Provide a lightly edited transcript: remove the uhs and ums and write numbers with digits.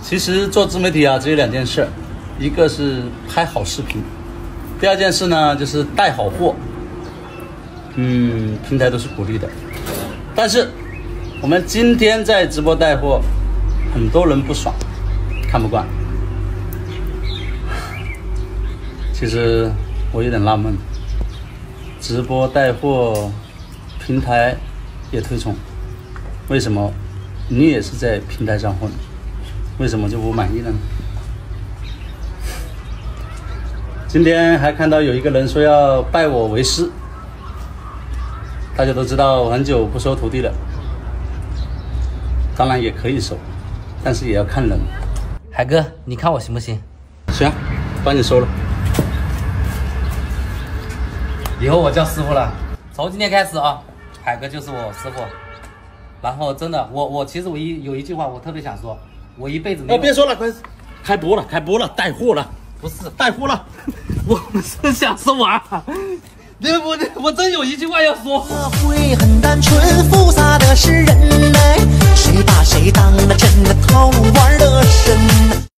其实做自媒体啊，只有2件事，一个是拍好视频，第2件事呢就是带好货。平台都是鼓励的，但是我们今天在直播带货，很多人不爽，看不惯。其实我有点纳闷，直播带货平台也推崇，为什么你也是在平台上混，为什么就不满意了呢？今天还看到有一个人说要拜我为师，大家都知道我很久不收徒弟了，当然也可以收，但是也要看人。 海哥，你看我行不行？ 行，帮你收了。 以后我叫师傅了，从今天开始啊，海哥就是我师傅。然后真的，我其实有一句话我特别想说，我一辈子没有。 别说了，快开播了，带货了。 不是带货了， 我是想说玩。我真有一句话要说。 社会很单纯，复杂的是人。